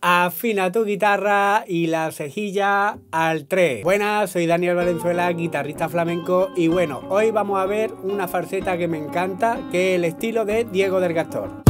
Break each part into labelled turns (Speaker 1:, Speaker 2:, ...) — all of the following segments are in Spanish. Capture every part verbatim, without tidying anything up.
Speaker 1: Afina tu guitarra y la cejilla al tres. Buenas, soy Daniel Valenzuela, guitarrista flamenco, y bueno, hoy vamos a ver una falseta que me encanta, que es el estilo de Diego del Gastor.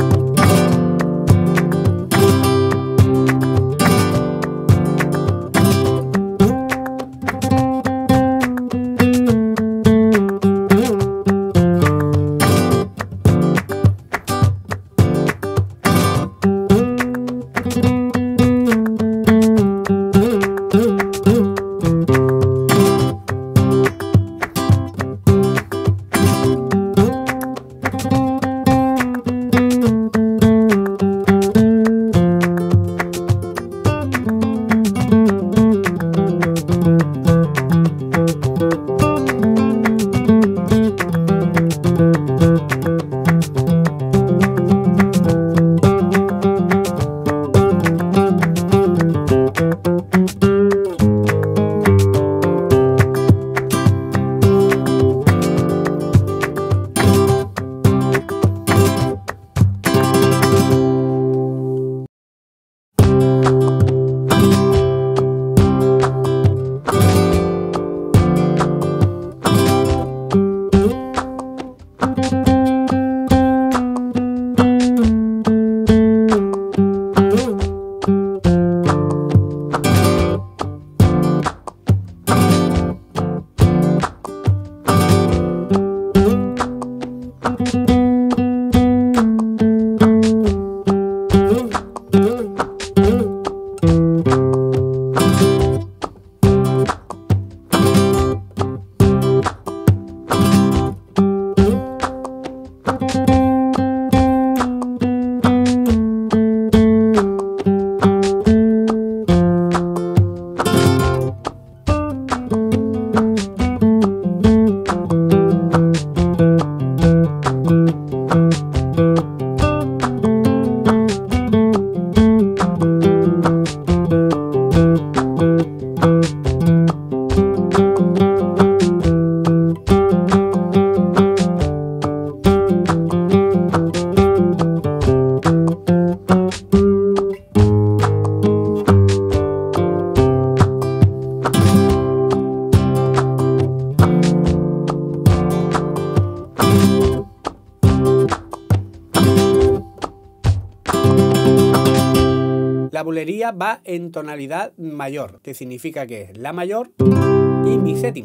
Speaker 1: La bulería va en tonalidad mayor, que significa que es la mayor y mi séptima.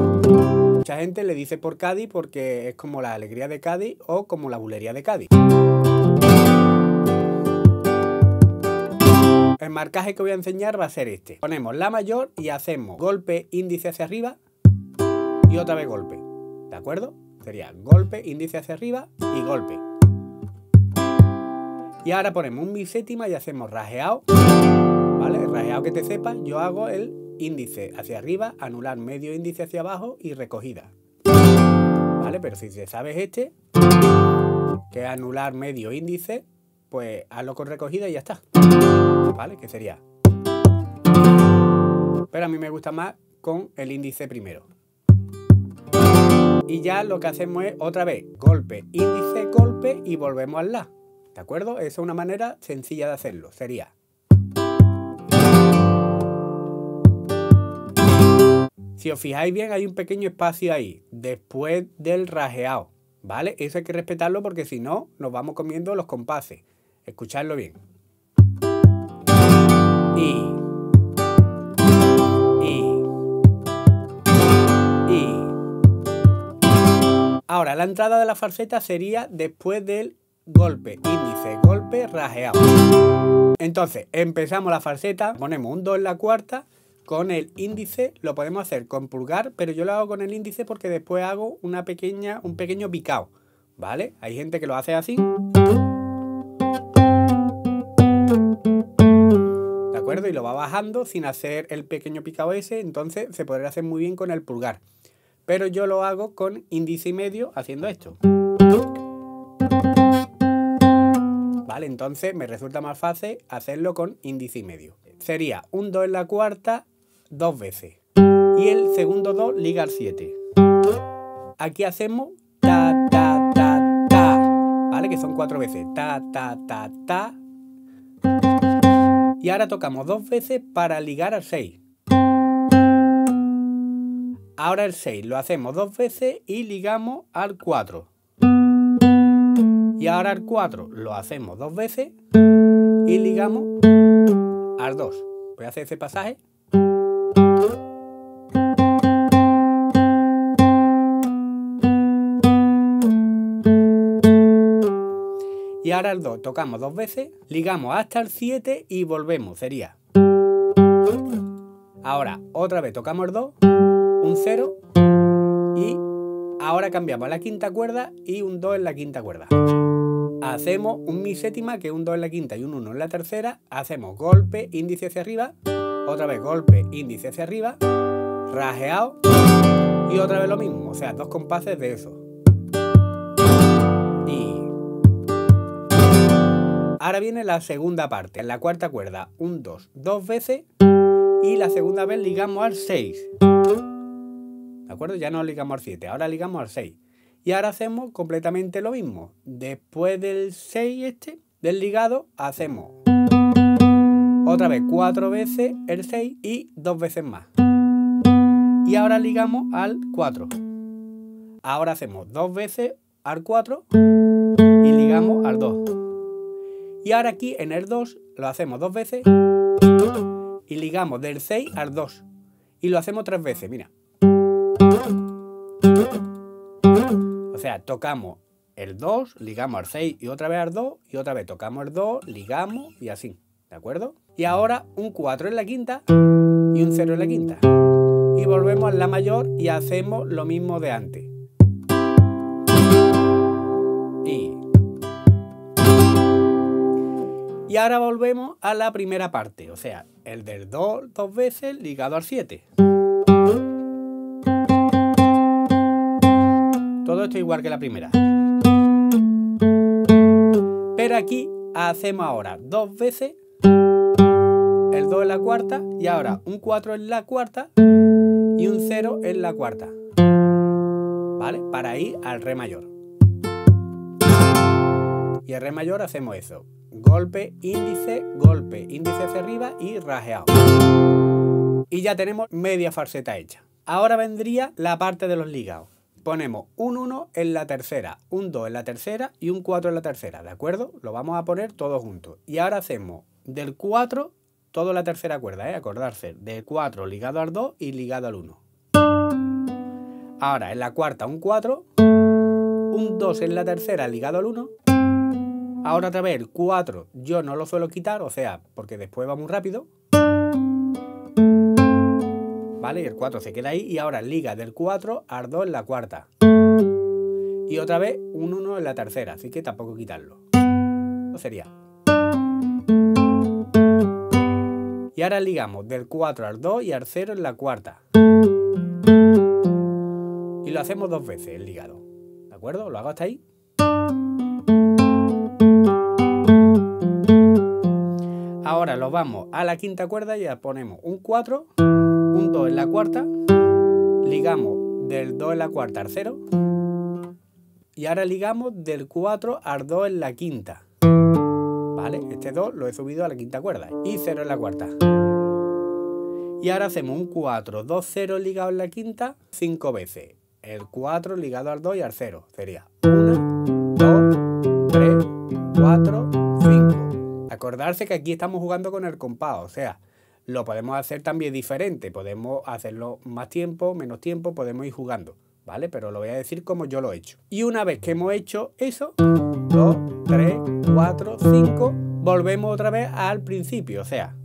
Speaker 1: Mucha gente le dice por Cádiz porque es como la alegría de Cádiz o como la bulería de Cádiz. El marcaje que voy a enseñar va a ser este. Ponemos la mayor y hacemos golpe, índice hacia arriba y otra vez golpe. ¿De acuerdo? Sería golpe, índice hacia arriba y golpe. Y ahora ponemos un mi séptima y hacemos rajeado, ¿vale? El rajeado que te sepa, yo hago el índice hacia arriba, anular medio índice hacia abajo y recogida, ¿vale? Pero si te sabes este, que es anular medio índice, pues hazlo con recogida y ya está, ¿vale? Que sería. Pero a mí me gusta más con el índice primero. Y ya lo que hacemos es otra vez golpe, índice, golpe y volvemos al la. ¿De acuerdo? Esa es una manera sencilla de hacerlo. Sería. Si os fijáis bien, hay un pequeño espacio ahí, después del rajeado, ¿vale? Eso hay que respetarlo porque si no, nos vamos comiendo los compases. Escuchadlo bien. Y. Y. Y. Ahora, la entrada de la falseta sería después del golpe, índice, golpe, rajeado. Entonces, empezamos la falseta, ponemos un do en la cuarta, con el índice, lo podemos hacer con pulgar, pero yo lo hago con el índice porque después hago una pequeña, un pequeño picado, ¿vale? Hay gente que lo hace así. ¿De acuerdo? Y lo va bajando sin hacer el pequeño picado ese, entonces se podría hacer muy bien con el pulgar. Pero yo lo hago con índice y medio haciendo esto. ¿Vale? Entonces me resulta más fácil hacerlo con índice y medio. Sería un do en la cuarta dos veces. Y el segundo do liga al siete. Aquí hacemos ta, ta, ta, ta. ¿Vale? Que son cuatro veces. Ta, ta, ta, ta. Y ahora tocamos dos veces para ligar al seis. Ahora el seis lo hacemos dos veces y ligamos al cuatro. Y ahora el cuatro lo hacemos dos veces y ligamos al dos. Voy a hacer ese pasaje. Y ahora el dos tocamos dos veces, ligamos hasta el siete y volvemos, sería. Ahora otra vez tocamos el dos, un cero y ahora cambiamos a la quinta cuerda y un dos en la quinta cuerda. Hacemos un mi séptima, que es un dos en la quinta y un uno en la tercera. Hacemos golpe, índice hacia arriba, otra vez golpe, índice hacia arriba, rasgueado y otra vez lo mismo, o sea, dos compases de eso. Y ahora viene la segunda parte, en la cuarta cuerda, un dos, dos veces y la segunda vez ligamos al seis. ¿De acuerdo? Ya no ligamos al siete, ahora ligamos al seis. Y ahora hacemos completamente lo mismo. Después del seis este, del ligado, hacemos otra vez cuatro veces el seis y dos veces más. Y ahora ligamos al cuatro. Ahora hacemos dos veces al cuatro y ligamos al dos. Y ahora aquí en el dos lo hacemos dos veces y ligamos del seis al dos. Y lo hacemos tres veces, mira. O sea, tocamos el dos, ligamos al seis y otra vez al dos, y otra vez tocamos el dos, ligamos y así, ¿de acuerdo? Y ahora un cuatro en la quinta y un cero en la quinta. Y volvemos a la mayor y hacemos lo mismo de antes. Y, y ahora volvemos a la primera parte, o sea, el del dos dos veces ligado al siete. Todo esto igual que la primera. Pero aquí hacemos ahora dos veces el dos en la cuarta y ahora un cuatro en la cuarta y un cero en la cuarta. ¿Vale? Para ir al re mayor. Y el re mayor hacemos eso. Golpe, índice, golpe, índice hacia arriba y rasgueado. Y ya tenemos media falseta hecha. Ahora vendría la parte de los ligados. Ponemos un uno en la tercera, un dos en la tercera y un cuatro en la tercera, ¿de acuerdo? Lo vamos a poner todos juntos. Y ahora hacemos del cuatro, toda la tercera cuerda, ¿eh? Acordarse, del cuatro ligado al dos y ligado al uno. Ahora en la cuarta un cuatro, un dos en la tercera ligado al uno. Ahora otra vez el cuatro yo no lo suelo quitar, o sea, porque después va muy rápido. ¿Vale? Y el cuatro se queda ahí y ahora liga del cuatro al dos en la cuarta. Y otra vez un uno en la tercera, así que tampoco quitarlo. Eso sería. Y ahora ligamos del cuatro al dos y al cero en la cuarta. Y lo hacemos dos veces el ligado. ¿De acuerdo? Lo hago hasta ahí. Ahora lo vamos a la quinta cuerda y ya ponemos un cuatro. Un dos en la cuarta, ligamos del dos en la cuarta al cero y ahora ligamos del cuatro al dos en la quinta. ¿Vale? Este dos lo he subido a la quinta cuerda y cero en la cuarta. Y ahora hacemos un cuatro, dos, cero ligado en la quinta cinco veces. El cuatro ligado al dos y al cero. Sería uno, dos, tres, cuatro, cinco. Acordarse que aquí estamos jugando con el compás, o sea, lo podemos hacer también diferente, podemos hacerlo más tiempo, menos tiempo, podemos ir jugando, ¿vale? Pero lo voy a decir como yo lo he hecho. Y una vez que hemos hecho eso, dos, tres, cuatro, cinco, volvemos otra vez al principio, o sea.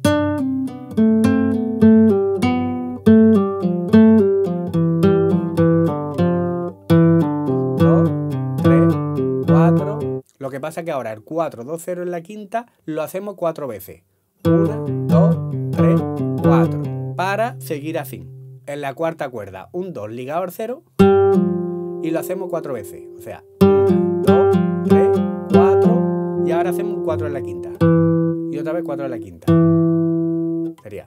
Speaker 1: dos, tres, cuatro. Lo que pasa es que ahora el cuatro, dos, cero en la quinta lo hacemos cuatro veces. uno, dos, tres, cuatro. Para seguir así. En la cuarta cuerda, un dos ligado al cero. Y lo hacemos cuatro veces. O sea, uno, dos, tres, cuatro. Y ahora hacemos un cuatro en la quinta. Y otra vez cuatro en la quinta. Sería.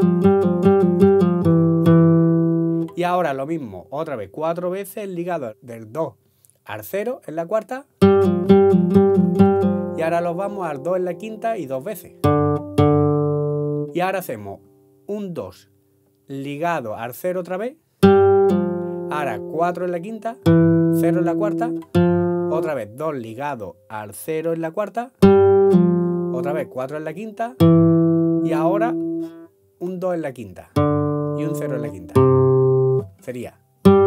Speaker 1: Y ahora lo mismo, otra vez cuatro veces ligado del dos al cero en la cuarta. Y ahora los vamos al dos en la quinta y dos veces. Y ahora hacemos un dos ligado al cero otra vez. Ahora cuatro en la quinta, cero en la cuarta. Otra vez dos ligado al cero en la cuarta. Otra vez cuatro en la quinta. Y ahora un dos en la quinta. Y un cero en la quinta. Sería.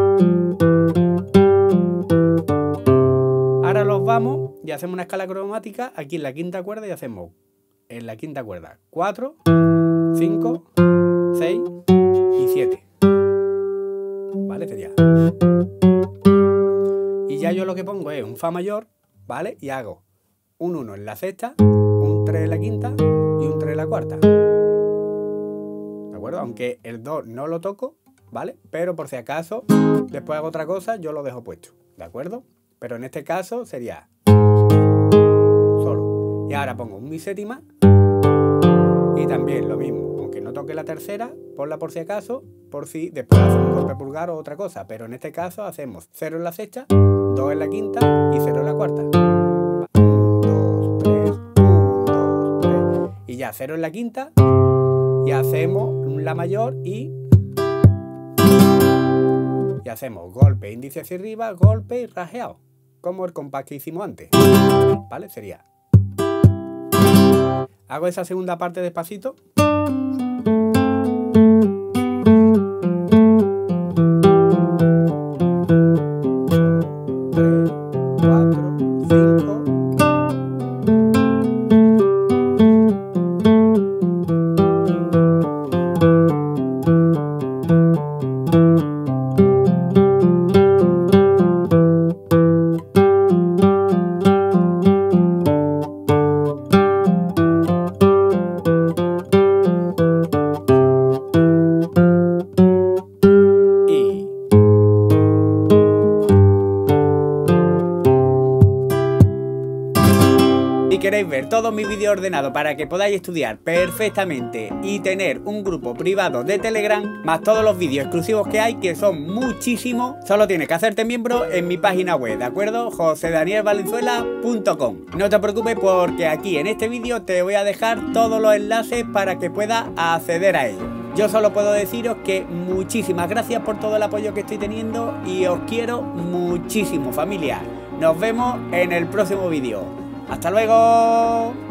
Speaker 1: Ahora los vamos y hacemos una escala cromática aquí en la quinta cuerda y hacemos en la quinta cuerda cuatro, cinco, seis y siete. ¿Vale? Sería. Y ya yo lo que pongo es un fa mayor, ¿vale? Y hago un uno en la sexta, un tres en la quinta y un tres en la cuarta. ¿De acuerdo? Aunque el dos no lo toco, ¿vale? Pero por si acaso después hago otra cosa, yo lo dejo puesto, ¿de acuerdo? Pero en este caso sería solo. Y ahora pongo un mi séptima y también lo mismo, aunque no toque la tercera, ponla por si acaso, por si después hacemos un golpe pulgar o otra cosa. Pero en este caso hacemos cero en la sexta, dos en la quinta y cero en la cuarta. uno, dos, tres, uno, dos, tres. Y ya cero en la quinta y hacemos la mayor y... Y hacemos golpe, índice hacia arriba, golpe y rajeado. Como el compás que hicimos antes. ¿Vale? Sería. Hago esa segunda parte despacito. tres, cuatro, cinco. Si queréis ver todos mis vídeos ordenados para que podáis estudiar perfectamente y tener un grupo privado de Telegram, más todos los vídeos exclusivos que hay, que son muchísimos, solo tienes que hacerte miembro en mi página web, ¿de acuerdo? jose daniel valenzuela punto com. No te preocupes porque aquí en este vídeo te voy a dejar todos los enlaces para que puedas acceder a ellos. Yo solo puedo deciros que muchísimas gracias por todo el apoyo que estoy teniendo y os quiero muchísimo, familia. Nos vemos en el próximo vídeo. ¡Hasta luego!